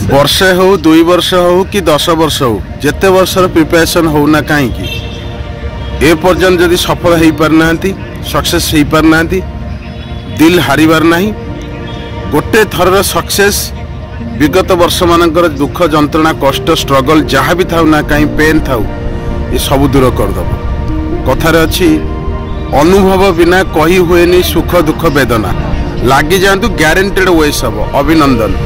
वर्षे हो 2 वर्ष हो कि 10 वर्ष हो जिते वर्षर प्रिपरेशन होना कहीं ए पर्यंत जदि सफल हो पारना सक्सेस हो पारना दिल हारिबार नहीं गोटे थरर सक्सेस विगत वर्ष मानकर दुख जंत्रणा कष्ट स्ट्रगल जहाँ भी थाउ ना कहीं पेन थाउ ये सब दूर करदब कथार अच्छी अनुभव बिना कही हुए सुख दुख वेदना लगी जातु ग्यारंटेड वेस हम अभिनंदन।